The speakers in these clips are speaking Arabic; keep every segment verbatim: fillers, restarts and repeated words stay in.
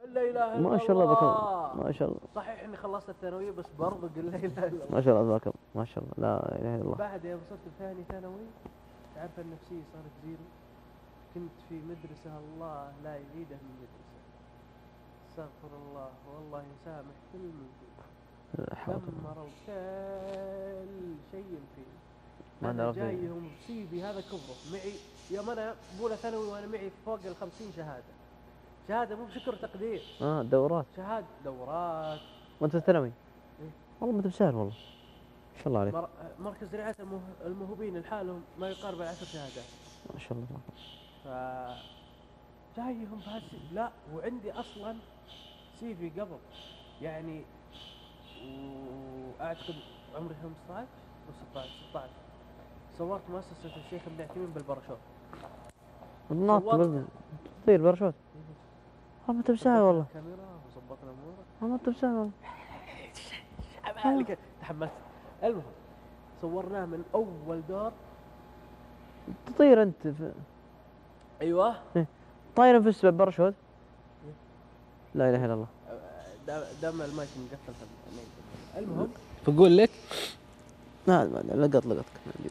قل لا اله الا الله. ما شاء الله بكم، ما شاء الله. صحيح اني خلصت الثانويه بس برضه قل لا اله الا الله. ما شاء الله بكم، ما شاء الله، لا اله الا الله. بعد يوم وصلت ثاني ثانوي تعب النفسيه صارت زيرو. كنت في مدرسه الله لا يعيدها من مدرسه. استغفر الله والله يسامح كل من فيه. دمروا كل شيء فيه. أنا جايهم بسيبي هذا كبره معي يوم أنا بأولى ثانوي وأنا معي فوق الخمسين شهادة. شهادة مو بشكر تقدير. آه دورات. شهادة دورات. وأنت في الثانوي؟ إيه؟ والله ما أنت بسهل والله. ما شاء الله عليك. مر... مركز رعاية الموهوبين لحالهم ما يقارب العشر شهادات. ما شاء الله. ف جايهم بهالسي لا وعندي أصلاً سيفي قبل يعني وأعتقد عمري خمسة عشر و ستة عشر صورت مؤسسة الشيخ ابن عثيمين بالباراشوت. النط بس تطير باراشوت. ها ما تبسها والله. كاميرا وظبطنا امورك. ها ما تبسها والله. عبالك تحملت. المهم صورناه من اول دور. تطير انت في... ايوه طاير في السبب باراشوت. لا اله الا الله. دام المايك مقفل. المهم بقول لك لا لقط لقطك.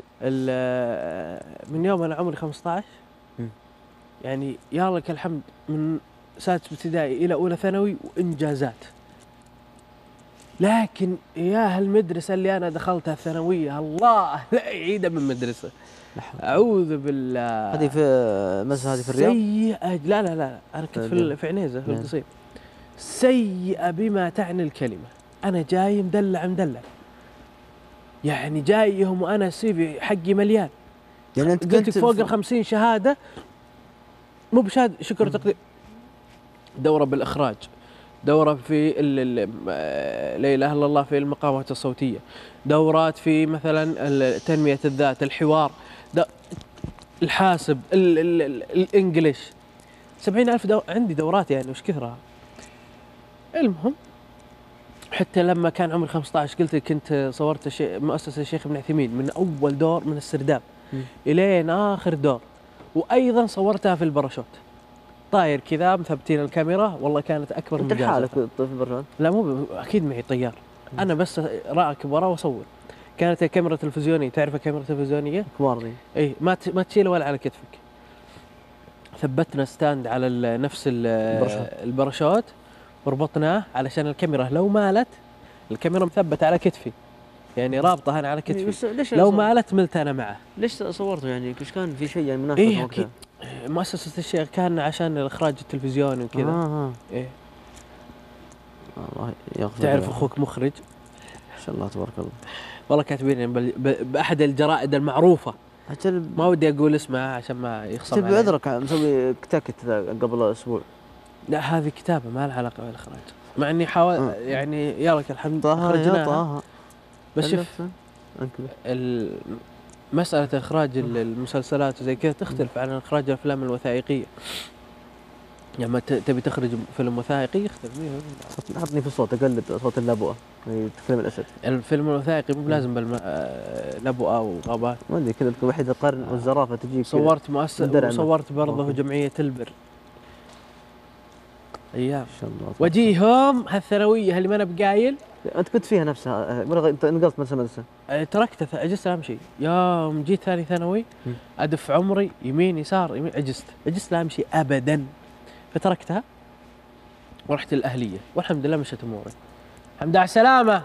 من يوم انا عمري خمسة عشر يعني يا لك الحمد من سادس ابتدائي الى اولى ثانوي وانجازات. لكن يا هالمدرسه اللي انا دخلتها الثانويه الله لا يعيدها من مدرسه. اعوذ بالله. هذه في مدرسه هذه في الرياض؟ سيئه. لا لا لا انا كنت في في عنيزه في القصيم. سيئه بما تعني الكلمه. انا جاي مدلع مدلع يعني جايهم وانا السيفي حقي مليان. يعني انت كنت فوق الخمسين شهاده مو بشهاده شكر تقدير. دوره بالاخراج، دوره في لا اله الا الله في المقامات الصوتيه، دورات في مثلا تنميه الذات، الحوار، الحاسب، الانجليش. سبعين ألف دو... عندي دورات يعني وش كثرها. المهم حتى لما كان عمري خمسة عشر قلت كنت صورت الشي... مؤسسة الشيخ ابن عثيمين من أول دور من السرداب إلين آخر دور. وأيضا صورتها في الباراشوت طاير كذا مثبتين الكاميرا. والله كانت أكبر من أنت لحالك في الباراشوت؟ لا مو ب... أكيد معي طيار. أنا بس راكب ورا وأصور. كانت الكاميرا تلفزيونية. تعرف الكاميرا التلفزيونية؟ كبار دي. إيه ما ت... ما تشيله ولا على كتفك. ثبتنا ستاند على نفس الباراشوت وربطناه علشان الكاميرا لو مالت الكاميرا مثبتة على كتفي يعني رابطة أنا على كتفي لو مالت ملت أنا معه. ليش صورته يعني ايش كان في شيء يعني مناسب إيه وقتها؟ مؤسسة الشيخ كان عشان الإخراج التلفزيوني وكذا. آه آه. إيه الله ياخذ. تعرف أخوك مخرج ما شاء الله تبارك الله. والله كاتبين بأحد الجرائد المعروفة. ما ودي أقول اسمها عشان ما يخصم علي. بعذرك مسوي كتاكت قبل أسبوع. لا هذه كتابة ما لها علاقة بالإخراج. مع إني حاول آه. يعني يا لك الحمد أخرجناها. بس شوف مسألة إخراج المسلسلات وزي كذا تختلف عن إخراج الأفلام الوثائقية. لما يعني تبي تخرج فيلم وثائقي يختلف. حطني في الصوت أقلد صوت اللبؤة في فيلم الأسد. الفيلم الوثائقي مو لازم باللبؤة وغابات. ما أدري كذا وحيد القرن والزرافة تجيك. صورت مؤسسة وصورت برضه جمعية البر. ايام ان شاء الله. وجيهم هالثانويه اللي ما انا بقايل. انت كنت فيها نفسها انت نقلت مدرسه مدرسه؟ تركت عجزت امشي. يوم جيت ثاني ثانوي ادف عمري يمين يسار يمين عجزت عجزت لا امشي ابدا. فتركتها ورحت الاهليه والحمد لله مشت اموري. الحمد لله على السلامه.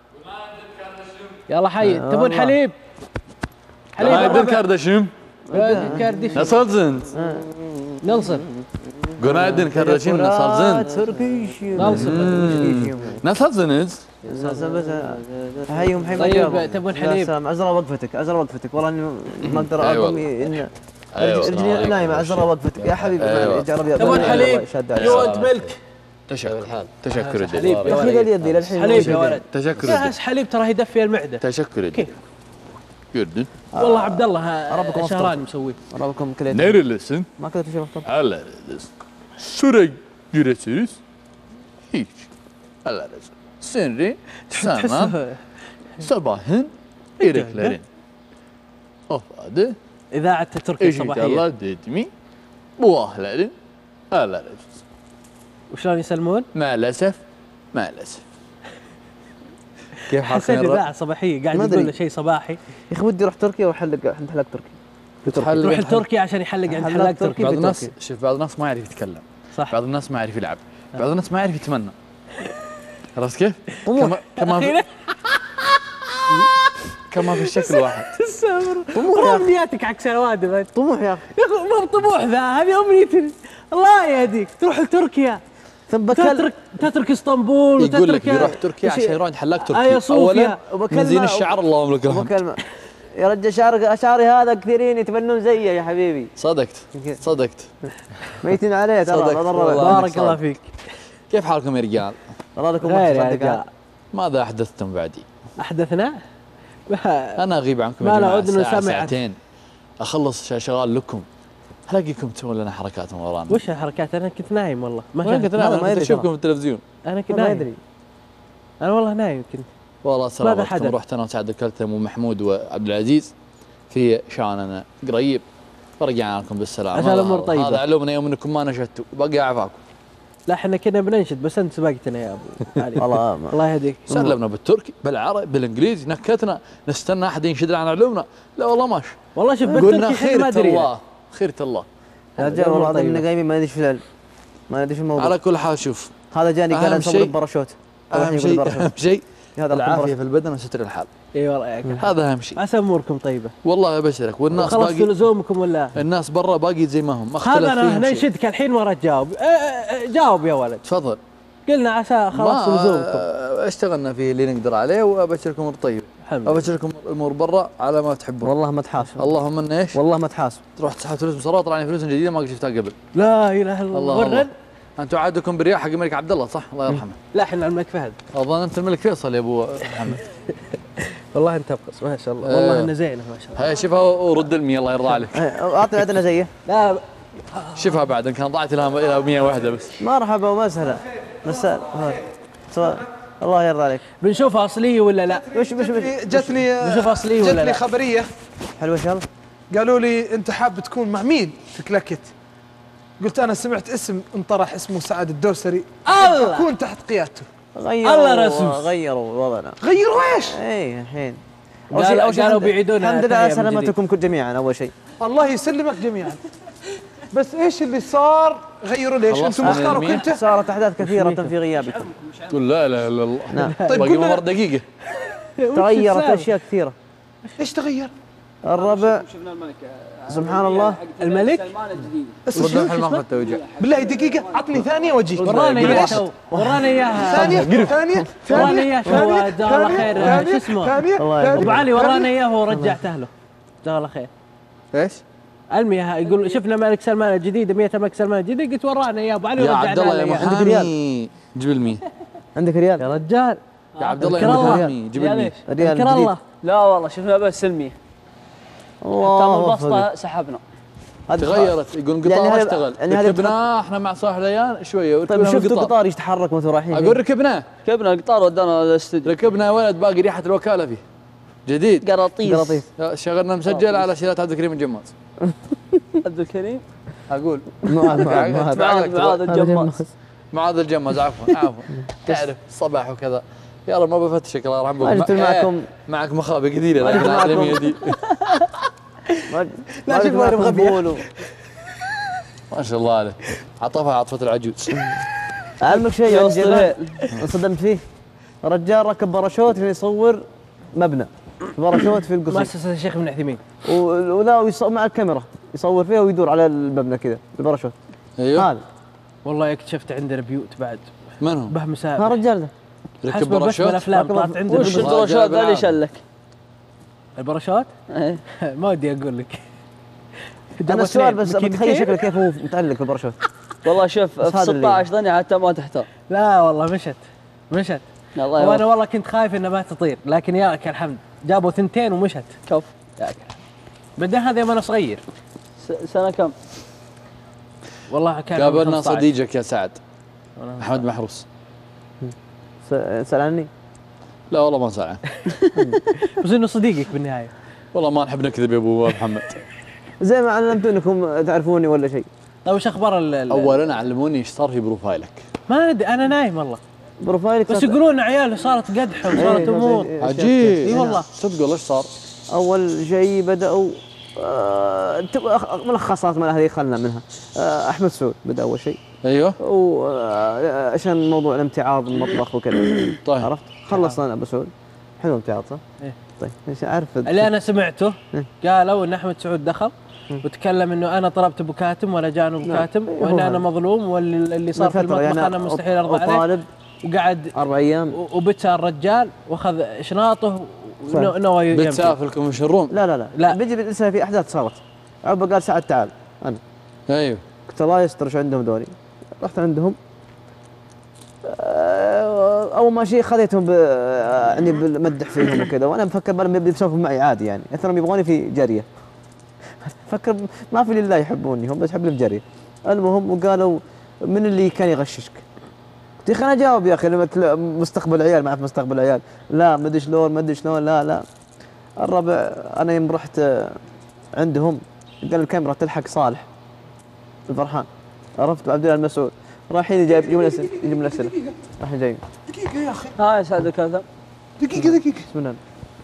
يلا حي تبون حليب؟ حليب Günaydın kardeşim. kardeşim. Nasılsın? Nasılsın? Günaydın kardeşim, nasılsın? Nasılsın? Nasılsınız? حيهم حي طيب تبون حليب؟ عذرا وقفتك عذرا وقفتك والله اني ما اقدر اقوم ان رجلي نايمه عذرا وقفتك يا حبيبي تبون حليب؟ يو انت ملك. تشكر تشكر حليب يا اخي يدي للحين حليب يا ولد. تشكر جهز حليب ترى يدفي المعده. تشكر كيف؟ gördün. والله عبد الله شهران مسوي. ربكم كليت. Nerelisin? ما كنت شيء مفطر. Allah razı olsun. Şuraya giresiniz. Hiç. Allah razı olsun. Sonra sana sabahın ereklerin. Ofladı. إذاعة تركيا الصباحية. Allah dedi mi? Bu ahlerin Allah razı olsun. وشلون يسلمون؟ مع الاسف مع الاسف. كيف حسيت حالكم؟ اذاعه صباحيه قاعد ما يقول له أدري. شيء صباحي. يا اخي ودي اروح تركيا واحلق عند حلاق تركي. تحلق يروح لتركيا عشان يحلق عند حلاق حلاق تركي. تركي. بعض في الناس تركيا. شوف بعض الناس ما يعرف يتكلم، صح. بعض الناس ما يعرف يلعب، بعض الناس ما يعرف يتمنى. عرفت كيف؟ كما طموح. كما في أخيراً. كما في الشكل واحد. طموح يا اخي. امنياتك عكس الوادم. طموح يا اخي. يا اخي مو طموح ذا، هذه امنيتي. الله يهديك تروح لتركيا، ثم بكلم تترك تترك اسطنبول يقول لك وتترك بيروح تركيا عشان يروح عند حلاق تركي. آيا صوفيا. اولا من زين الشعر اللهم لك الحمد. بكلمه يا رجال شعرك شعري هذا كثيرين يتمنون زيه يا حبيبي. صدقت صدقت. ميتين عليه ترى صدقت ضر والله. بال. بارك الله فيك. كيف حالكم يا رجال؟ الله لكم غير يا صدق رجال. هذا. ماذا احدثتم بعدي؟ احدثنا انا اغيب عنكم ما يا لا جماعه أذن ساعة سمعت. ساعتين اخلص شغال لكم، الاقيكم تسوون لنا حركات من ورانا. وش الحركات؟ انا كنت نايم والله ما وين شفت. كنت هذا انا ما كنت يدري اشوفكم ترى. في التلفزيون. انا كنت ما نايم. ادري. انا والله نايم كنت. والله ماذا سلامتكم. حدث؟ رحت انا وسعد الكلتم ومحمود وعبد العزيز في شاننا قريب، فرجعنا لكم بالسلامه. عشان الأمور طيبة. هذا علمنا يوم انكم ما نشدتوا، باقي اعفاكم. لا احنا كنا بننشد بس انت سبقتنا يا ابو علي. والله ما- الله يهديك. سلمنا بالتركي بالعربي بالانجليزي، نكتنا نستنى احد ينشد عن علومنا. لا والله ماشي. والله شوف قلنا بالتركي احنا ما خيرة ادري. الله خيرة الله. يا رجال والله العظيم طيبة. اننا قايمين ما ندري ايش العلم. ما ندري ايش الموضوع. على كل حال شوف، هذا جاني أهم قال نصور شيء- بباراشوت. اهم شيء اهم شيء هذا العافيه في البدن وستر الحال، اي والله ياك. هذا اهم شيء. عسى اموركم طيبه. والله ابشرك. والناس خلصتوا باقي لزومكم ولا؟ الناس برا باقي زي ما هم، ما اختلف هذا انا فيهم شيء. ننشدك الحين ورا تجاوب. اه، اه، جاوب يا ولد. تفضل. قلنا عسى خلصتوا لزومكم. ما اشتغلنا فيه اللي نقدر عليه، وابشركم امور طيبه. الحمد لله. ابشركم الامور برا على ما تحبون. والله ما تحاسب. اللهم ان ايش؟ والله ما تحاسب. تروح تسحب فلوس بصراحه طلع لي فلوس جديده ما قد شفتها قبل. لا اله الا الله. الله ورن. الله. انتم عادكم بالرياح حق الملك عبد الله صح؟ الله يرحمه. لا احنا الملك فهد. اظن انت الملك فيصل يا ابو محمد. والله انت ابقص ما شاء الله. آه. والله انه زينه ما شاء الله. هاي شوفها ورد المية الله يرضى عليك. إيه، اعطني عندنا زيه. لا شوفها بعد ان كان ضاعت الى الى مية واحده بس. مرحبا ومسهلا. مساء هذا. سواء. الله يرضى عليك. بنشوفها اصليه ولا لا؟ وش وش وش جتني بنشوف أصلية ولا جتني لا؟ خبريه حلوه ان شاء الله. قالوا لي انت حاب تكون مع مين في كلاكت؟ قلت انا سمعت اسم انطرح اسمه سعد الدوسري، الله. اكون تحت قيادته. غيروا الله رسوس. غيروا وضعنا. غيروا ايش؟ ايه الحين. قالوا- قالوا الحمد- بيعيدونها الحمد لله ثانية على من جديد. سلامتكم كل جميعا اول شيء. الله يسلمك جميعا. بس ايش اللي صار؟ غيروا ليش؟ خلصنا انتم من اختاروا المية؟ كنت؟ صارت احداث كثيره في غيابكم. تقول لا اله الا الله. نعم. طيب باقي كلنا- ممر دقيقه. تغيرت اشياء كثيره. ايش تغير؟ الربع سبحان الله. الملك اسمع ردوا شوي. الحين ما اخذت توجيه. بالله دقيقه عطني ثانيه واجيك. ورانا معليش. اياها ورانا اياها. ثانيه ثانيه ورانا ثانيه اياه هو جزاه الله خير. ثانية، شو اسمه؟ ثانيه الله ثانية، ابو علي ثانية. ورانا اياه ورجعت اهله. جزاه الله خير. ايش؟ المياه يقول شفنا ملك سلمان الجديد مية الملك سلمان الجديد قلت ورانا اياه ابو علي يا ورجعنا عبد الله يا له إياه. محامي جيب المية. عندك ريال؟ يا رجال يا عبد الله يا اذكر الله. محامي جيب ريال المية. ايش؟ ريال اذكر جديد. الله. لا والله شفنا بس سلمية، تم الله البسطة سحبنا. هذا تغيرت يقول يعني قطار هذا- اشتغل يعني هذا ركبناه احنا مع صالح ليان شويه طيب وركبنا شفتوا القطار. قطار يتحرك وانتم رايحين؟ اقول ركبناه ركبنا القطار ودانا الاستوديو. ركبنا يا ولد باقي ريحه الوكاله فيه جديد. قراطيس. قراطيس. شغلنا مسجل على شيلات عبد الكريم الجماز. عبد الكريم اقول معاذ معاذ معاذ. معاذ معاذ الجماز. معاذ الجماز عفوا عفوا تعرف صباح وكذا. يا رب ما بفتشك الله يرحمكم. ما جبت مع- معكم. إيه، معك مخابئ كثيره ما جبت لكن معكم. العالميه دي ما- لا، ما شوف جبت وين معكم مغبية. بول و- ما شاء الله عليه عطفها عطفه العجوز. اعلمك شيء في عن وسط جبال الليل. انصدمت فيه. رجال ركب باراشوت عشان يصور مبنى. باراشوت في القصيم. مؤسسة الشيخ بن عثيمين. و- ولا ويص- مع الكاميرا يصور فيها ويدور على المبنى كذا بالباراشوت. ايوه هذا والله اكتشفت عندنا بيوت بعد من هو؟ به ها مسابح. رجال ده. ركب حسب بس باراشوت بالافلام ركب- طلعت عندنا وش بيوت. الله الدرجات جاب ذا اللي العافية. شلك؟ الباراشوت إيه. ما ودي اقول لك. انا جابوا السؤال اثنين. بس ماكينتين. بتخيل شكله كيف هو متعلق في الباراشوت. والله شوف بس في هذا اللي- ستة عشر ثانية حتى ما تحتار. لا والله مشت مشت. الله وانا يوفقك. والله كنت خايف انها ما تطير لكن يا لك الحمد جابوا ثنتين ومشت. كف. يا لك الحمد. بدأ هذا يوم انا صغير س- سنة كم؟ والله كان قابلنا خمسة عشر. صديقك يا سعد احمد محروس. س- سأل عني. لا والله ما ساعه بس انه صديقك بالنهايه. والله ما نحب نكذب يا ابو محمد. زي ما علمتوا انكم تعرفوني ولا شيء. طيب وش اخبار ال- ال- اولا علموني ايش صار في بروفايلك. ما ادري انا نايم والله. بروفايلك بس يقولون عياله صارت قدحه وصارت امور. عجيب. اي والله صدق والله ايش صار؟ اول شيء بداوا آه تبقى ملخصات من هذه خلنا منها. آه احمد سعود بدا اول شيء. ايوه. وعشان موضوع الامتعاض المطبخ وكذا. طيب عرفت؟ خلصنا ابو سعود. حلو امتعاض صح؟ إيه. طيب ايش عارف اللي انا سمعته إيه. قالوا ان احمد سعود دخل وتكلم انه انا طلبت ابو كاتم ولا جاني ابو كاتم إيه، وان هو انا هذا. مظلوم واللي صار في فترة المطبخ يعني انا مستحيل ارضى عليه. وطالب وقعد اربع ايام و- وبتى الرجال واخذ شناطه صح. ونوى يمشي. بتسافلكم وشرون؟ لا لا لا لا. بيجي بيصير في احداث صارت. عقبه قال سعد تعال انا ايوه. قلت الله يستر شو عندهم دوري. رحت عندهم آه، اول ما شيء خذيتهم ب- آه، يعني بالمدح فيهم وكذا وانا مفكر بل بيسولفوا معي عادي يعني اثرهم يبغوني في جاريه. فكر ما في لله يحبوني هم بس يحب لهم جاريه. المهم وقالوا من اللي كان يغششك؟ قلت يا اخي انا جاوب يا اخي لما تل- مستقبل عيال ما اعرف مستقبل عيال لا ما ادري شلون ما ادري شلون لا لا. الربع انا يوم رحت آه، عندهم قال الكاميرا تلحق صالح الفرحان عرفت عبد الله المسعود رايحين جايب يجيبون اسئله يجيبون اسئله رايحين جايين دقيقة يا أخي ها يا سعد الكاظم. دقيقة دقيقة بسم الله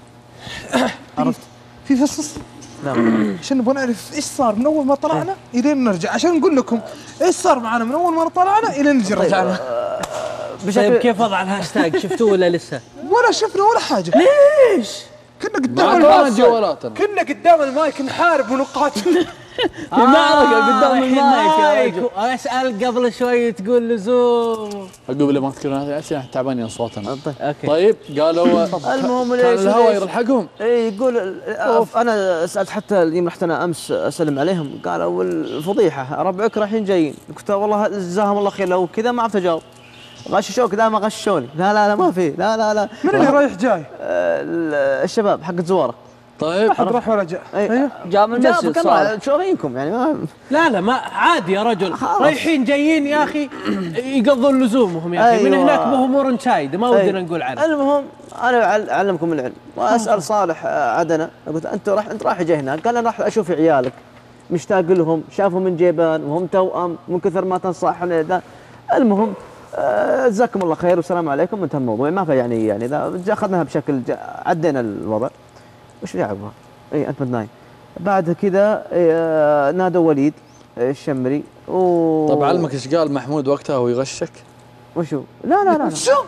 عرفت في فصص نعم عشان نبغى نعرف ايش صار من اول ما طلعنا الين نرجع عشان نقول لكم ايش صار معنا من اول ما طلعنا الين نجي رجعنا. طيب بشكل كيف وضع الهاشتاج شفتوه ولا لسه؟ ولا شفنا ولا حاجة. ليش؟ كنا ما قدام عندنا المايك جوالاتنا. كنا قدام المايك نحارب ونقاتل. في معركة قدام رايحين المايك يا مايك. رجل. اسال قبل شوي تقول لزوم. عقب اللي ما تذكرون عشان تعبانين صوتنا. اوكي طيب قالوا المهم كان ليش الهواء ليش؟ يلحقهم. اي يقول أوف. انا سالت حتى اليوم رحت انا امس اسلم عليهم قالوا الفضيحه ربعك رايحين جايين قلت والله جزاهم الله خير لو كذا ما اعرف اجاوب غششوك لا ما غششوني لا لا لا ما في لا لا لا من اللي رايح جاي؟ آه، الشباب حق زواره طيب احد راح ولا جاء. ايوه جاء من جاب المسجد كان صالح. شو رايكم يعني ما لا لا ما عادي يا رجل خلاص. رايحين جايين يا اخي يقضون لزومهم يا اخي من أيوة. هناك بامور شايده ما ودنا أيوة. نقول عنها. المهم انا أعل- اعلمكم العلم واسال صالح آه، عدنه قلت انت راح انت رايح جاي هناك قال انا راح اشوف عيالك مشتاق لهم شافوا من جيبان وهم توأم من كثر ما تنصحهم ده. المهم آه، جزاكم الله خير والسلام عليكم انتهى الموضوع ما في يعني يعني اذا اخذناها بشكل جا- عدينا الوضع وش في عقبها؟ اي انت متنايم بعد كذا آه، نادوا وليد آه، الشمري و طب علمك ايش قال محمود وقتها وهو يغشك؟ وشو؟ لا لا لا, لا. شو؟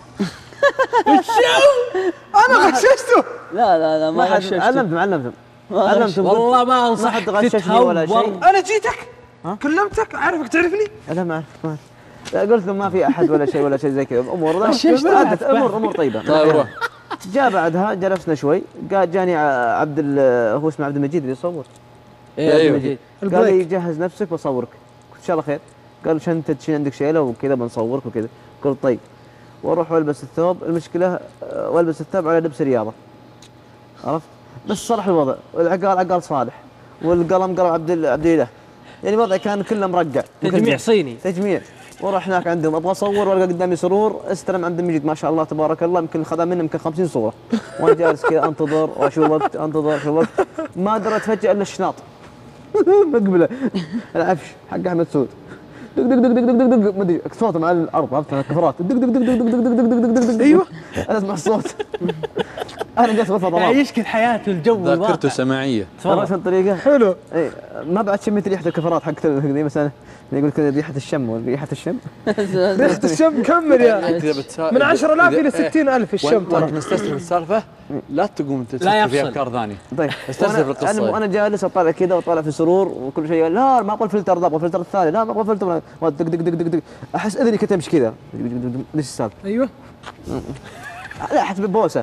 انا غششته. لا لا لا ما ما حد غششته. علمتم علمتم ما علمتم والله ما ما انصحك حد غششني ولا تتهور. شيء. انا جيتك ها؟ كلمتك اعرفك تعرفني. لا ما اعرف ما أعرف. لا، قلت لهم ما في احد ولا شيء ولا شيء زي كذا امور غششت. عدت امور امور طيبه طيب روح. جاء بعدها جلسنا شوي قال جاني ع- عبد ال- هو اسمه عبد المجيد اللي يصور ايه أيوة. مجيد. قال لي جهز نفسك بصورك قلت ان شاء الله خير قال شنطه تشيل عندك شيله وكذا بنصورك وكذا قلت طيب واروح والبس الثوب المشكله آه، والبس الثوب على لبس رياضه عرفت بس صلح الوضع والعقال عقال صالح والقلم قلم عبد ال- عبد الاله يعني الوضع كان كله مرقع تجميع صيني. تجميع واروح هناك عندهم ابغى اصور والقى قدامي سرور استلم عبد المجيد ما شاء الله تبارك الله يمكن خذا منه يمكن خمسين صوره وانا جالس كذا انتظر واشوف وقت انتظر اشوف وقت ما درت فجاه الا الشناط مقبله العفش حق احمد سعود دق دق دق دق دق دق دق ما ادري صوته مع الارض عرفت الكفرات دق دق دق دق دق دق دق دق دق دق ايوه انا اسمع الصوت انا جالس غرفه ضباب يعيشك الحياه والجو ذاكرته الواقع. سماعيه. تفضل شو الطريقه حلو. اي ما بعد شميت ريحه الكفرات حقت ال- مثلا يقول كذا ريحه الشم وريحه الشم ريحة الشم كمل يا إذا بتسا... من عشرة آلاف إذا- إلى ستين ألف الشم وانت ترى. مستسلم السالفه لا تقوم لا تفكر في يفصل. افكار ثانيه. طيب استسلم وأنا- القصة. انا انا جالس اطالع كذا واطالع في سرور وكل شيء لا ما ابغى الفلتر ذا ابغى الفلتر الثاني لا ما ابغى الفلتر دق دق دق دق دق احس اذني كنت امشي كذا ليش السالفه؟ ايوه لا احس ببوسه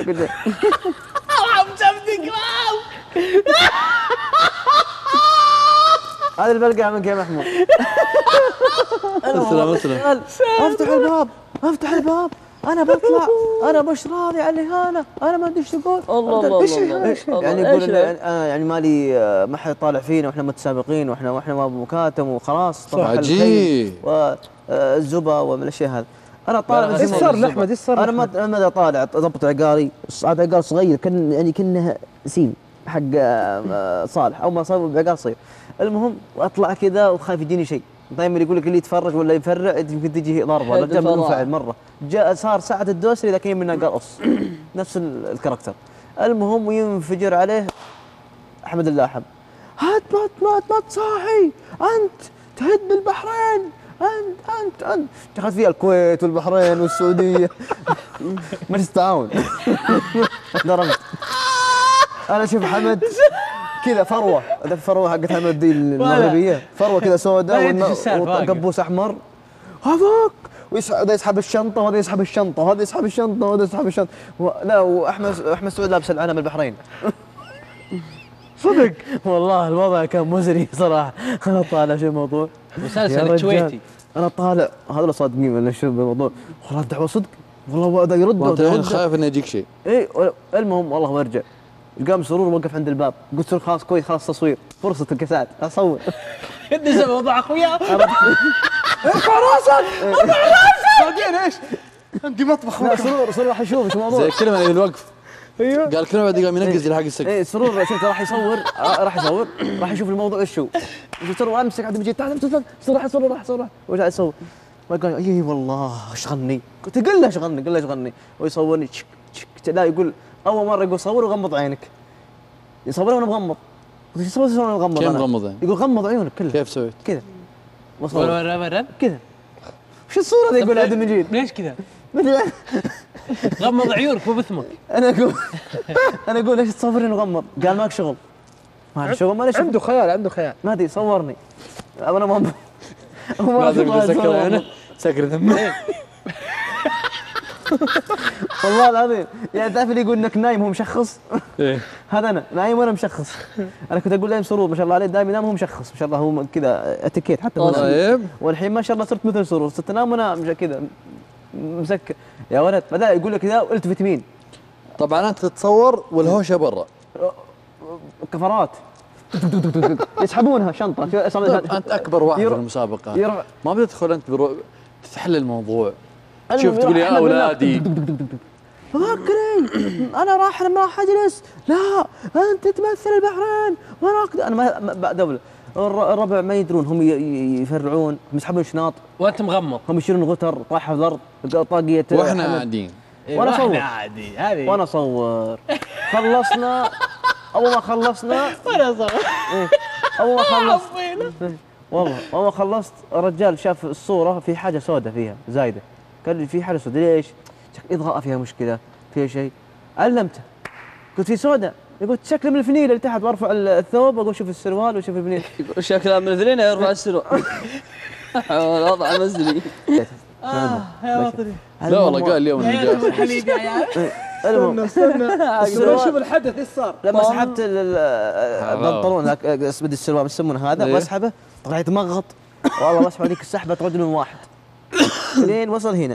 هذا اللي بلقاه منك يا محمود اسلم اسلم. قال افتح الباب افتح الباب انا بطلع انا مش راضي على الاهانه انا ما ادري ايش تقول الله الله إيش- الله إيش- الله. يعني الله. يقول إيش إن له؟ انا يعني مالي آه، ما حد يطالع فينا واحنا متسابقين واحنا واحنا ما مكاتم وخلاص صباح الخير عجيب. والزبا ومن الاشياء هذه انا طالع لا، من ايش زمان صار بالزبا. لاحمد ايش صار انا ما لأحمد؟ انا ما طالع ضبط عقالي هذا عقال صغير كان يعني كانه سيم حق آه، آه، صالح او ما صار بعقال صغير المهم واطلع كذا وخايف يجيني شيء دائما يقول لك اللي يتفرج ولا يفرع يمكن تجي ضربه، حد الرجال فرع. منفعل مره. جاء صار ساعه الدوسري ذاك يمنا قرص نفس ال- الكاركتر. المهم وينفجر عليه احمد اللاحم، هات مات مات مات صاحي انت تهد بالبحرين انت انت انت دخلت فيها الكويت والبحرين والسعوديه مجلس التعاون. ضربت انا شوف حمد كذا فروه، هذا فروه حقت حمد دي المغربيه، فروه كذا ما سوداء يدري شو السالفة، واقف. وقبوس احمر هذاك، وهذا يسحب الشنطه وهذا يسحب الشنطه وهذا يسحب الشنطه وهذا يسحب الشنطه و... لا واحمد احمد سعود لابس العلم البحرين. صدق والله الوضع كان مزري صراحه. انا طالع شو الموضوع يا مسلسل رجال. كويتي. انا طالع هذا لا صادقين ولا شو الموضوع، والله الدعوه صدق والله هذا يرد وانت وهذا الحين يرد. خايف انه يجيك شيء. اي المهم والله وارجع قام سرور وقف عند الباب، قلت سرور خلاص كويس خلاص تصوير فرصه الكسات اصور. نزل موضوع اخويا. ارفع راسك ارفع راسك بعدين ايش؟ عندي مطبخ لا بكره. سرور سرور راح يشوف ايش الموضوع. زي الكلمه اللي بالوقف ايوه قال كلمه بعدين قام ينقز الى حق السقف. ايه سرور شفت راح يصور آه، راح يصور راح يشوف الموضوع ايش هو. قلت سرور امسك عبد المجيد تعال تعال سرور راح يصور راح يصور ورجع يصور. ما قال اي والله اشغلني، قلت قل له اشغلني قل له اشغلني ويصورني تشك تشك. لا يقول اول مره يقول صور وغمض عينك، يصور وانا مغمض. قلت يصور وانا مغمض كيف أنا. مغمض عينك؟ يقول غمض عيونك كلها كيف سويت؟ كذا ورا وصور ورا ورا. كذا. وش الصوره ذي يقول عبد المجيد؟ ليش كذا؟ ما ادري غمض عيونك وبثمك. انا اقول انا اقول ليش تصورني وغمض؟ قال ماك شغل. ما لي شغل ما لي شغل عنده خيال عنده خيال. ما ادري صورني انا ما ما بعد أبغى يقول سكر أصور. عينه سكر ذمه. والله العظيم يعني تعرف اللي يقول انك نايم هو مشخص. ايه هذا انا نايم وانا مشخص. انا كنت اقول له سرور ما شاء الله عليه دائما ينام وهو مشخص ما شاء الله هو كذا اتيكيت حتى هو نايم. طيب والحين ما شاء الله صرت مثل سرور صرت انام وانا مش كذا مسكر يا ولد بدا يقول لك كذا التفت يمين طبعا انت تتصور والهوشه برا. كفرات يسحبونها شنطه طيب انت اكبر واحد في يروح- المسابقه يروح ما بتدخل انت برو... تحل الموضوع. المهم شوف تقول يروح يا أحمد بالله. اولادي فكري انا راح انا راح اجلس لا انت تمثل البحرين وانا أقدر. انا ما ما- بعد دولة الر- الربع ما يدرون هم ي- ي- يفرعون هم يسحبون شناط وانت مغمض. هم يشيلون غتر طاحه في الارض طاقيه واحنا حمد. قاعدين وأنا إحنا أصور. عادي هذه. وانا اصور خلصنا اول ما خلصنا وانا اصور. إيه. اول ما خلصت إيه. والله اول ما خلصت الرجال شاف الصوره في حاجه سوداء فيها زايده قال لي في حاجه سوداء ليش؟ شك- اضغاء فيها مشكله فيها شيء علمته قلت في سوداء يقول شكله من الفنيل اللي تحت برفع الثوب اقول شوف السروال وشوف الفنيل يقول شكلها من الاثنين يرفع السرور. الوضع مزري. اه يا وطني. لا والله قال اليوم انه جاء. الحليب يا عيال. المهم استنى شوف الحدث ايش صار. لما سحبت ال- ال- البنطلون ذاك اسود السروال ايش يسمونه هذا إيه. واسحبه طلعت مغط والله بسحب هذيك السحبه رجل واحد لين وصل هنا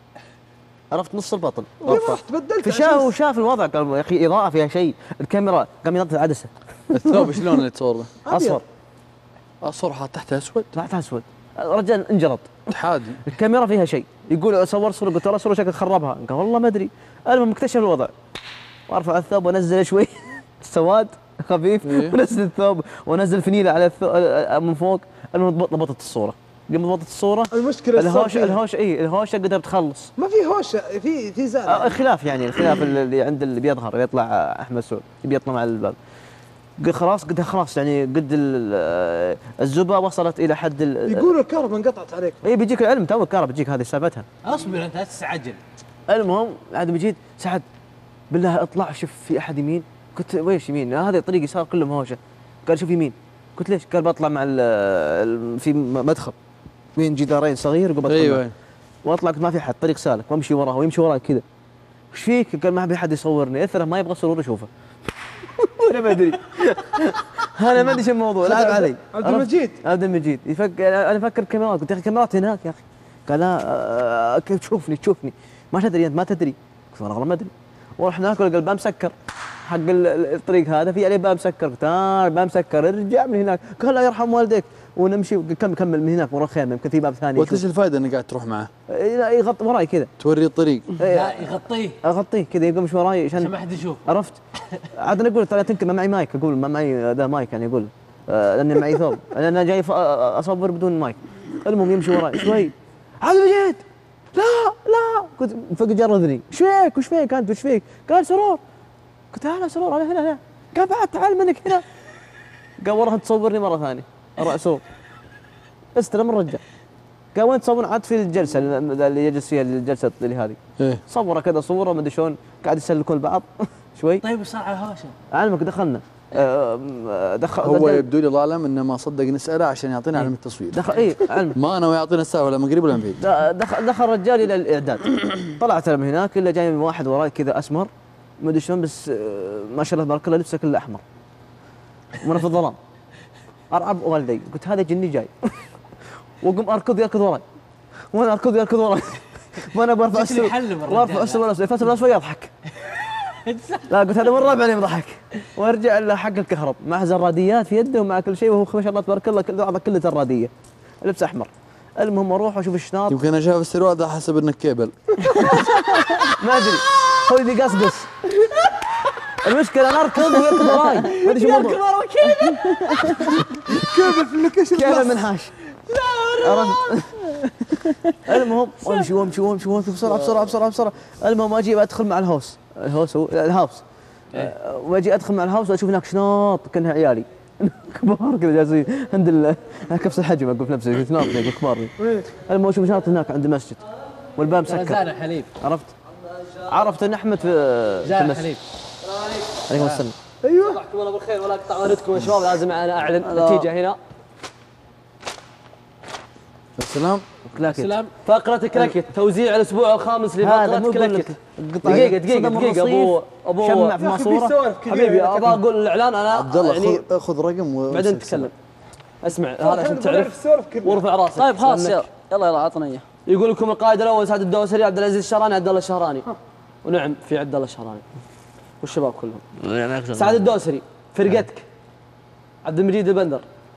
عرفت نص البطن رحت بدلت فشاف وشاف الوضع قال يا اخي اضاءه فيها شيء الكاميرا قام ينظف العدسه الثوب شلون اللي تصوره؟ اصفر اصفر حاط تحته اسود طلعت اسود الرجال انجلط تحادي. الكاميرا فيها شيء يقول صور صوره قلت له صوره شكل خربها قال والله ما ادري المهم اكتشف الوضع وارفع الثوب وانزل شوي سواد خفيف إيه. ونزل الثوب وانزل فنيله على الثوب من فوق المهم ضبط- ضبطت الصوره قمت ضبطت الصوره المشكله الصار الهوشه فيها. الهوشه اي الهوشه قدرت تخلص ما في هوشه في في آه، زعل. الخلاف يعني الخلاف اللي عند اللي بيظهر يطلع احمد سعود بيطلع مع الباب قد خلاص قد خلاص يعني قد ال- الزبا وصلت الى حد ال- يقولوا الكهرباء انقطعت عليكم. اي بيجيك العلم تو الكهرباء بتجيك هذه سالفتها اصبر انت لا تستعجل. المهم عاد بجيت سعد بالله اطلع شوف في احد يمين قلت ويش يمين هذا طريق يسار كلهم هوشه قال شوف يمين قلت ليش قال بطلع مع ال- ال- في م- مدخل بين جدارين صغير وقبل ايوه واطلع قلت ما في حد طريق سالك وامشي وراه ويمشي وراي كذا وش فيك؟ قال ما ابي حد يصورني اثره ما يبغى سرور يشوفه انا ما ادري انا ما ادري شو الموضوع لعب علي عبد عرفت؟ المجيد عبد المجيد يفكر انا افكر كاميرات قلت يا اخي كاميرات هناك يا اخي قال لا آه، كيف تشوفني تشوفني ما تدري انت ما تدري قلت والله ما ادري ورحنا ناكل قال باب مسكر حق ال- ال- الطريق هذا في عليه باب مسكر قلت اه باب مسكر ارجع من هناك قال لا يرحم والديك ونمشي كمل كمل من هناك ورا الخيمه يمكن في باب ثاني وانت ايش الفائده انك قاعد تروح معه؟ لا يغطي وراي كذا توري الطريق. لا يغطيه اغطيه كذا يقوم مش وراي عشان عشان ما حد يشوف. عرفت عاد انا اقول ترى تنكر ما معي مايك اقول ما معي ذا مايك يعني اقول آه، لاني معي ثوب انا جاي ف- اصور بدون مايك المهم يمشي وراي شوي، عبد المجيد لا لا، كنت فقد جردني، ايش فيك وش فيك انت وش فيك؟ قال سرور، قلت انا سرور انا هنا هنا، قال بعد تعال منك هنا، قال والله تصورني مره ثانيه الرأسور، استلم الرجال، قال وين تصورون؟ عاد في الجلسه اللي يجلس فيها الجلسه اللي هذه، إيه؟ صوره كذا صوره ما ادري شلون، قاعد يسلكون البعض شوي. طيب وش صار على الهوشه؟ علمك دخلنا آه، دخل هو دخل- يبدو لي ظالم انه ما صدق نساله عشان يعطينا علم التصوير. دخل اي علمك ما انا ويعطينا الساعه ولا من قريب ولا من بعيد. د- دخل دخل رجال الى الاعداد، طلعت انا من هناك الا جاي من واحد وراي كذا اسمر ما ادري شلون، بس آه، ما شاء الله تبارك الله لبسه كله احمر وانا في الظلام ارعب والدي، قلت هذا جني جاي وقم اركض يركض وراي وانا اركض يركض وراي وانا برفع شكلي يحلم الرجال. وارفع السر والاسود فتره الاسود يضحك لا قلت هذا من ربع يضحك، وارجع له حق الكهرب مع زراديات في يده ومع كل شيء، وهو ما شاء الله تبارك الله كل بعضه كله زراديه لبس احمر. المهم اروح واشوف الشناط يمكن انا شايف السروال ده حسب انك كيبل. ما ادري هو اللي قصقص. المشكله انا اركض ويركض وراي ما ادري شو الموضوع. كيف في اللوكيشن كيف بلس. منحاش عرفت. المهم وامشي وامشي وامشي وامشي بسرعه بسرعه بسرعه بسرعه. المهم اجي ادخل مع الهوس الهوس هو الهاوس أه، واجي ادخل مع الهاوس واشوف هناك شناط كانها عيالي كبار كذا جالسين عند ال- كبس الحجم اقول في نفسي شناط يقول كبار. المهم اشوف شناط هناك عند المسجد والباب مسكر. زارع حليب عرفت عرفت ان احمد في في زارع المسجد. حليب. عليكم السلام. ايوه صباحكم الله بالخير ولا اقطع وردكم يا شباب، لازم انا اعلن نتيجه هنا. السلام. كلاكيت. سلام. فقره كلاكيت، توزيع الاسبوع الخامس هذا لفقره مو كلاكيت. قطع دقيقه دقيقه صدم دقيقه الرصيف، ابو ابو شمع في يا اخي في ماسوره. سوالف كثير حبيبي ابى اقول الاعلان انا عبد الله يعني خذ خذ رقم و بعدين نتكلم. اسمع هذا عشان تعرف السوالف كذا. وارفع راسك. طيب خلاص لأنك يلا يلا يلا عطنا اياه. يقول لكم القائد الاول سعد الدوسري، عبد العزيز الشهراني، عبد الله الشهراني. ونعم في عبد الله الشهراني والشباب كلهم. سعد الدوسري فرقتك عبد المجيد البندر،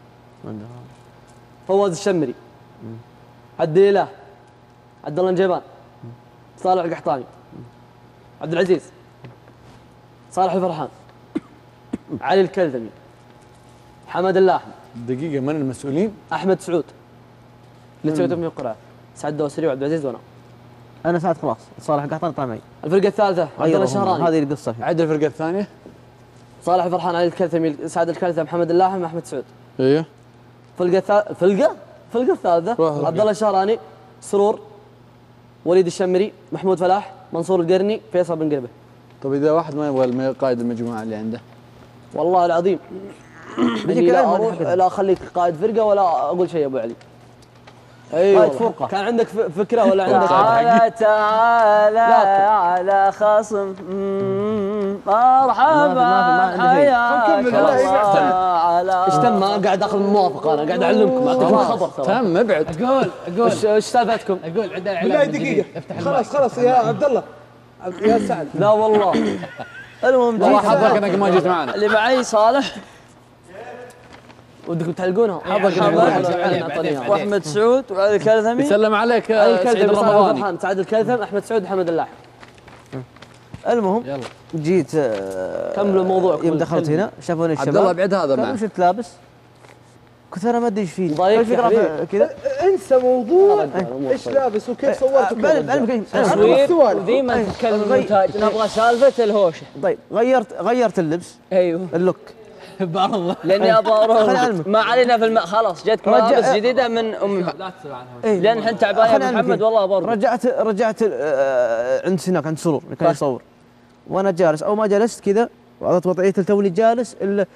فواز الشمري، عبد الاله، عبد الله النجيبان، صالح القحطاني، عبد العزيز، صالح الفرحان، علي الكلثمي، حمد الله احمد، دقيقه من المسؤولين؟ احمد سعود اللي سويتهم في القرعه، سعد الدوسري وعبد العزيز وانا. انا ساعد خلاص صالح القحطاني طلع معي. الفرقه الثالثه عبد الله غيرهم. الشهراني، هذه القصه فيه. عد الفرقه الثانيه. صالح الفرحان، علي الكلثمي، سعد الكلثم، حمد الله احمد، احمد سعود. ايوه. فرقه ثا... فرقه فرقه الثالثه روح عبد الله الشهراني، سرور، وليد الشمري، محمود فلاح، منصور القرني، فيصل بن قربه. طيب اذا واحد ما يبغى الم- قائد المجموعه اللي عنده. والله العظيم بيجي إني لا كلام اروح هذا. لا اخليك قائد فرقه ولا اقول شيء يا ابو علي. اي قائد والله. فرقه كان عندك ف- فكره ولا عندك تعالى تعالى لكن. على خصم مم، ما مرحبا في- ما عندي شيء. حياك نكمل، لا، الله يستنى. على ايش تم؟ ما قاعد اخذ موافقه، انا قاعد اعلمكم اعطيكم خبر ترى. تم ابعد. اقول اقول ايش ايش سالفتكم؟ اقول عندنا بالله اعلان دقيقه جديد. افتح خلاص خلاص يا عبد الله عبد- يا سعد لا والله. المهم والله جيت حظك انك ما جيت معنا. اللي معي صالح ودكم تحلقونها؟ حظك حظك. انك ما جيت. بعدين، أعطوني بعدين. إياها. واحمد سعود وعلي الكلثمي. يسلم عليك علي آه، سعيد الكلثم، صالح الرمضاني. الفرحان، سعد الكلثم، احمد سعود، محمد الله. المهم يلا جيت آه، كملوا الموضوع، يوم دخلت هنا شافوني الشباب. عبد الله ابعد هذا قالوا معه. وش انت لابس؟ قلت انا ما ادري ايش فيه. ضايقك يا الفكرة حبيبي. كذا انسى موضوع أمور ايش طيبة. لابس وكيف صورت بعلم بعلم تصوير السؤال. وذي ما أي. تتكلم غي- مونتاج، نبغى سالفه الهوشه. طيب غيرت غيرت اللبس ايوه اللوك. برضه لاني ابغى خليني اروح أعلمك. ما علينا في الم... خلاص جتك رجع- ملابس جديده من ام لا تسال عنها. إيه. لان احنا تعبانين خليني يا أعلمك محمد إيه. والله برضه. رجعت رجعت آه، عند هناك عند سرور اللي كان يصور وانا جالس. اول ما جلست كذا وعطيت وضعيه توني جالس الا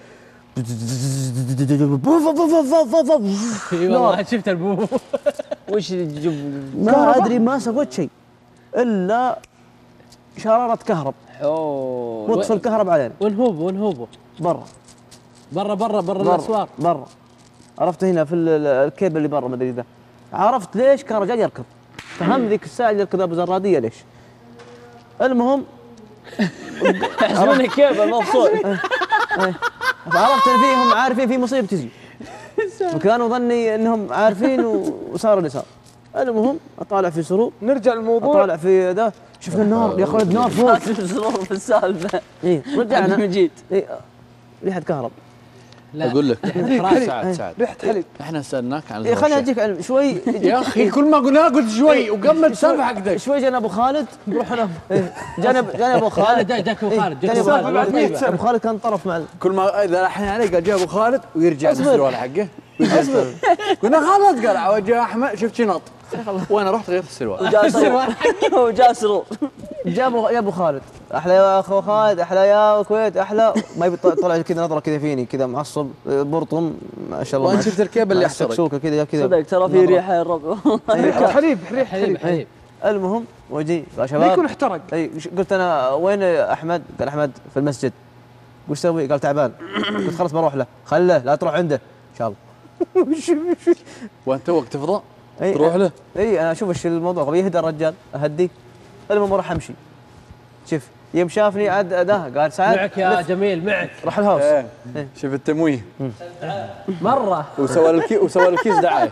اي والله شفت البو. وش الجب ما ادري ما سويت شيء الا شراره كهرب اوه وطفي الكهرب علينا ونهوب ونهوب برا برا برا برا برا الاسوار. برا. عرفت هنا في ال- ال- الكيبل اللي برا ما ادري ذا. عرفت ليش كان رجال يركض. فهم ذيك الساعه اللي يركض ابو زراديه ليش. المهم يحسبوني كيبل مبسوط. فعرفت ان فيهم عارفين في مصيبه تجي. وكانوا ظني انهم عارفين و- وصار اللي صار. المهم اطالع في سرور نرجع للموضوع اطالع في ذا شفنا النار يا اخوي النار فوق. زرور في السالفه. ايه عبد رجعنا المجيد ايه ريحه كهرب. لا. اقول لك حليب. سعد سعد ريحه حليب. احنا سالناك عن إيه، خليني الهوشة. اجيك علم شوي. يا اخي كل ما قلنا قلت شوي وقمت سالفه حقك. شوي جانا ابو خالد نروح انا جانا جانا ابو لا خالد. جاك جاك ابو خالد، جاك جاني ابو أبو خالد خالد. طيبة. ابو خالد كان طرف مع ال- كل ما اذا الحين علي قال جاء ابو خالد ويرجع أصبر. بالسروال حقه. قلنا خلاص قال عواد جاء احمد شفت شنط وانا رحت غيرت السروال. وجاء سرور وجاء سرور. جابوا يا ابو خالد احلى يا اخو خالد احلى يا الكويت احلى ما يبي طلع كذا نظره كذا فيني كذا معصب برطم ما شاء الله. وأنت شفت الكيبل اللي يحترق. سكسوكه كذا كذا صدق ترى في ريحه يا الربع. ريحه حليب ريحه حليب حليب. حليب. المهم وجي يا ما شباب يكون احترق. اي قلت انا وين احمد؟ قال احمد في المسجد. وش تسوي؟ قال تعبان. قلت خلاص بروح له. خله لا تروح عنده ان شاء الله. وانت توك تفضى اي تروح له. اي انا اشوف ايش الموضوع قبل يهدى الرجال اهديه. المهم اروح امشي. شوف يوم شافني عاد ده قال سعد معك يا جميل معك راح الهاوس. ايه شوف التمويه مره. وسوى الكي وسوى الكيس دعايه.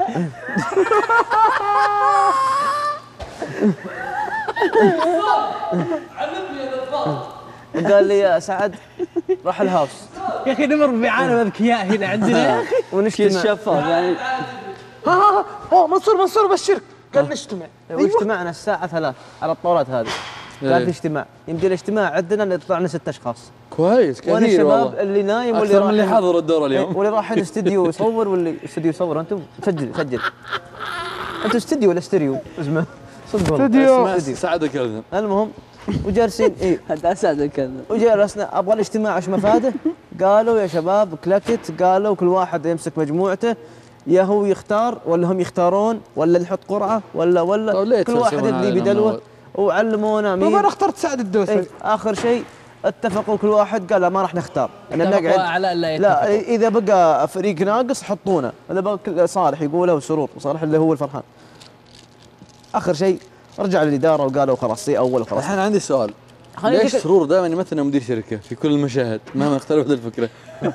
قال لي يا سعد راح الهاوس يا اخي نمر بعالم اذكياء هنا عندنا يا اخي. كيس ونجتمع. شفاف يعني. ها ها ها منصور منصور بشرك قال نجتمع. واجتمعنا الساعة ثلاث على الطاولات هذه. كان إيه. في اجتماع يمكن الاجتماع عندنا طلعنا ست اشخاص. كويس وانا كثير الشباب والله. اللي نايم واللي اكثر من اللي رايحين- حضروا الدور إيه، اليوم. واللي رايحين استديو يصور واللي استديو يصور انتم سجل سجل. انتم استديو ولا استريو؟ اسمه صدق والله. اسمع استديو. سعد كلثم. المهم وجالسين اي هذا اسعد كذا. وجلسنا ابغى الاجتماع ايش مفاده؟ قالوا يا شباب كلكت قالوا كل واحد يمسك مجموعته يا هو يختار ولا هم يختارون ولا نحط قرعه ولا ولا طيب ليه كل واحد تفلسفون اللي علينا من بدلوه أول؟ وعلمونا طب مين. انا اخترت سعد الدوسري. إيه اخر شيء اتفقوا كل واحد قال لا ما راح نختار انا اتفقوا بنقعد. على ألا لا يتفقوا. اذا بقى فريق ناقص حطونا اذا بقى كل- صالح يقوله وسرور صالح اللي هو الفرحان. اخر شيء رجع للاداره وقالوا خلاص سي اول وخلاص. الحين عندي سؤال. خليني ليش أجيك- سرور دائما يمثل مدير شركه في كل المشاهد مهما اختلفت الفكره؟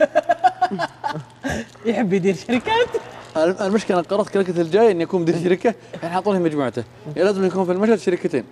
يحب يدير شركات. المشكله انا قررت كلكة الجاي اني اكون مدير شركه الحين حاطوني مجموعته يا لازم يكون في المشهد شركتين.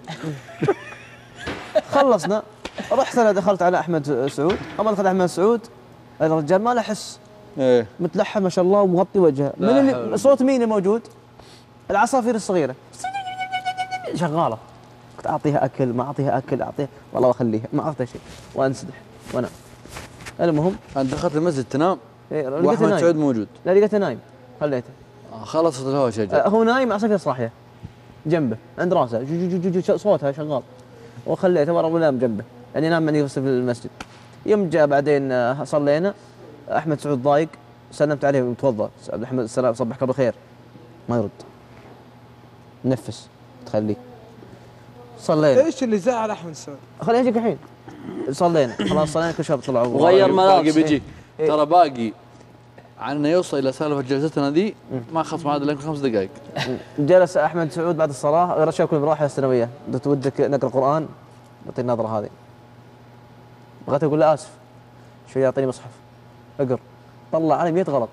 خلصنا رحت انا دخلت على احمد سعود اما دخلت احمد سعود الرجال ما له حس ايه متلحم ما شاء الله ومغطي وجهه. من لا اللي حول. صوت مين موجود؟ العصافير الصغيره شغاله. كنت اعطيها اكل ما اعطيها اكل اعطيها والله واخليها ما اعطيها شيء وانسدح وانا. المهم انت دخلت المسجد تنام إيه، لقيته واحمد سعود نايم. موجود. لا لقيته نايم خليته. آه خلصت الهواء شجر. آه، هو نايم عصافير صاحيه جنبه عند راسه جو جو جو جو جو صوتها شغال وخليته ورا ونام جنبه يعني نام مني في المسجد. يوم جاء بعدين آه، صلينا احمد سعود ضايق سلمت عليه متوضا عبد الحمد السلام صبحك بالخير ما يرد نفس تخليه. صلينا ايش اللي زعل احمد السعود؟ خليني اجيك الحين. صلينا خلاص صلينا كل شباب طلعوا وغير باقي ملابس. بيجي إيه. ترى باقي عن انه يوصل الى سالفه جلستنا ذي ما خلص معاد الا يمكن خمس دقائق. جلس احمد سعود بعد الصلاه غير الشباب كلهم راحوا الثانويه قلت ودك نقرا قران اعطي النظره هذه. بغيت اقول له اسف شوي يعطيني مصحف اقرا طلع علي مئة غلط.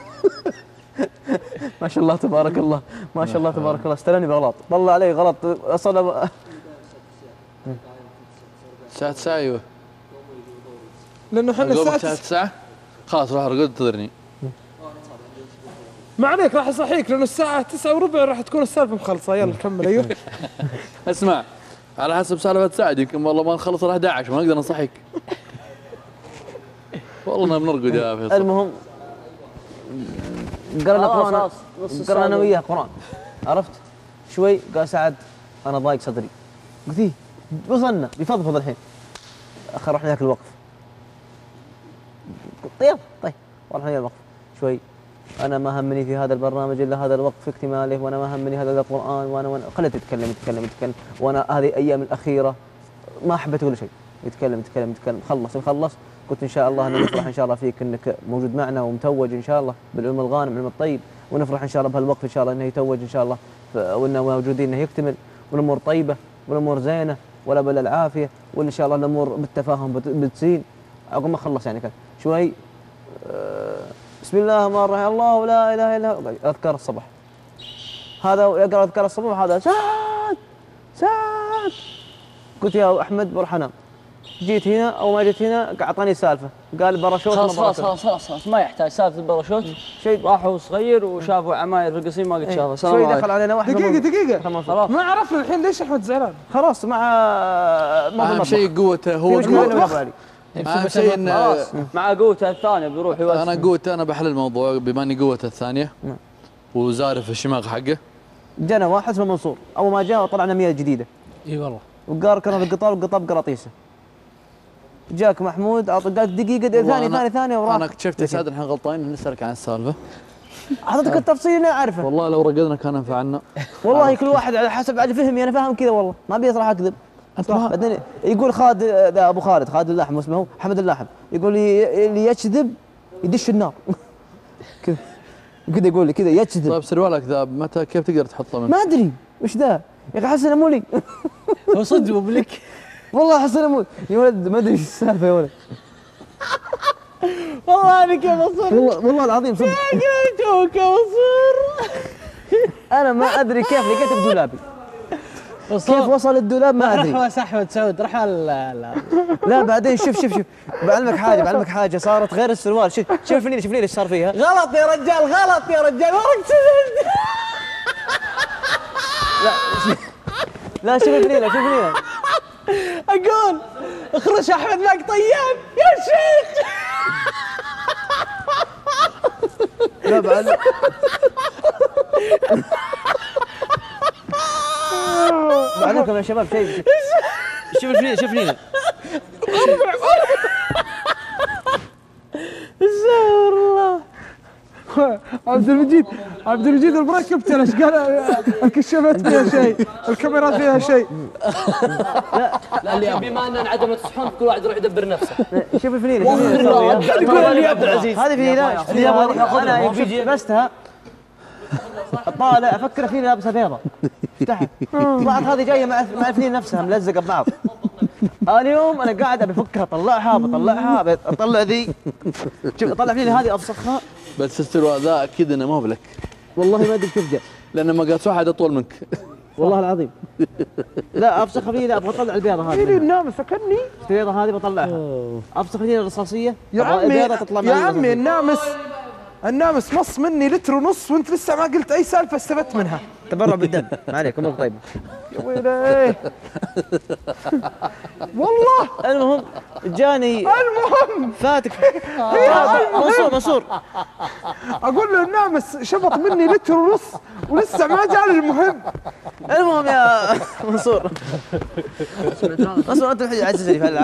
ما شاء الله تبارك الله ما شاء الله تبارك الله استلمني بغلط طلع علي غلط اصلا. الساعه تسعة ايوه. لانه احنا أقوم الساعه الساعه تسعة. تسعة خلاص روح ارقد انتظرني. ما عليك راح اصحيك لانه الساعه تسعة وربع راح تكون السالفه مخلصه. يلا كمل. ايوه اسمع على حسب سالفه سعد يمكن والله ما نخلص الا احد عشر ما نقدر نصحيك. والله انا بنرقد يا فيصل. المهم قرأنا خلاص، قرآن خلاص، نص قرأنا انا ساعة. وياه قرآن عرفت شوي قال سعد انا ضايق صدري قلت ايه وصلنا بيفضفض الحين اخر رحنا ذاك الوقف. طيب طيب ورحنا الوقف شوي انا ما همني في هذا البرنامج الا هذا الوقف في اكتماله وانا ما همني هذا القرآن وانا وانا خليته يتكلم يتكلم يتكلم وانا هذه الايام الاخيره ما حبيت اقول شيء يتكلم يتكلم يتكلم خلص يخلص قلت ان شاء الله ان نفرح ان شاء الله فيك انك موجود معنا ومتوج ان شاء الله بالعلم الغانم العلم الطيب ونفرح ان شاء الله بهالوقف ان شاء الله انه يتوج ان شاء الله وانه موجودين انه يكتمل والامور طيبه والامور زينه ولا بل العافيه وان شاء الله الامور بالتفاهم بت- بتسين عقب ما خلص يعني كان شوي آه، بسم الله الرحمن الرحيم الله لا اله الا هو اذكار الصباح هذا يقرا اذكار الصباح هذا سعد سعد قلت يا احمد بروح انام جيت هنا او ما جيت هنا اعطاني سالفه قال باراشوت خلاص ما خلاص باراشوت. خلاص خلاص ما يحتاج سالفه الباراشوت. شيء راحوا صغير وشافوا عماير في القصيم ما قد إيه. شافها. السلام شوي عليكم. دخل علينا واحد دقيقة ما- دقيقة ما- خلاص ما عرفنا الحين ليش احمد زعلان. خلاص مع ما اهم بالمطبخ. شيء قوته هو في مشكلة قوة. بيني وبين أبو علي. اهم شيء ان خلاص مع قوته الثانيه بيروح يوسع. انا قوته انا بحل الموضوع بما اني قوته الثانيه نعم. وزارف الشماغ حقه. جانا واحد اسمه منصور اول ما جاء طلعنا مياه جديده اي والله. وقار كنا في القطار والقطار بقراطيسه. جاك محمود أعط- قال دقيقه دقيقة، والله ثانيه أنا- ثانيه ثانيه وراح. انا اكتشفت يا سعد الحين غلطانين نسالك عن السالفه. اعطيتك التفصيل اللي اعرفه. والله لو رقدنا كان نفعنا. والله كل واحد على حسب على فهمي انا فاهم كذا والله ما ابي اصراح اكذب. انت ما بعدين يقول خالد ذا ابو خالد خالد اللحم اسمه هو حمد اللحم يقول لي اللي يكذب يدش النار. كذا كذا يقول لي كذا يكذب. طيب سروالك ذا متى كيف تقدر تحطه من؟ ما ادري وش ذا يا اخي حسن امولي. هو صدق مبلك. والله حسن امولي يا ولد ما ادري ايش السالفه يا ولد. والله انا كيف اصر. والله والله العظيم صدق توك اصر. انا ما ادري كيف لقيته بدولابي. كيف وصل الدولاب ما ادري. راح احمد سعود راح ال- لا بعدين شوف شوف شوف بعلمك حاجه بعلمك حاجه صارت غير السروال. شوف شوف فيني شوف فيني ايش صار فيها. غلط يا رجال غلط يا رجال ورك سجن. لا شوف فيني شوف فيني اقول اخرج احمد معك طياب يا شيخ. لا بعلم بعلمكم يا شباب شيء. شوف فيني شوف فيني استغفر الله. عبد المجيد عبد المجيد المركب ترى ايش قال؟ الكشافات فيها شيء، الكاميرات فيها شيء. لا بما ان انعدمت الصحون كل واحد يروح يدبر نفسه. شوف الفنينة وخر الله تقول لي يا عبد العزيز. هذه فنينة انا شفت لبستها طالع افكر فيني لابسه بيضة افتحت طلعت هذه جايه مع مع الفنينة نفسها ملزقه ببعض. اليوم انا قاعد ابي افكها اطلعها بطلعها أبي اطلع ذي شوف اطلع فنينة هذه افسخها بس السروال ذا اكيد انه ما هو لك والله ما ادري كيف جاء لانه ما قاس واحد اطول منك. والله العظيم. لا افسخ فنينة ابغى اطلع البيضة هذه فيني منها. النامس اكلني. البيضة هذه بطلعها افسخ فنينة رصاصية يا أبغى عمي البيضة تطلع يا معي عمي رصاصية. النامس النامس مص مني لتر ونص وانت لسه ما قلت اي سالفه استفدت منها. تبرع بالدم ما عليك امورك طيبة. يا ويلي والله. المهم جاني المهم فاتك منصور منصور اقول له النامس شبط مني لتر ونص ولسه ما جاني المهم. المهم يا منصور منصور انت الحين عزيزني في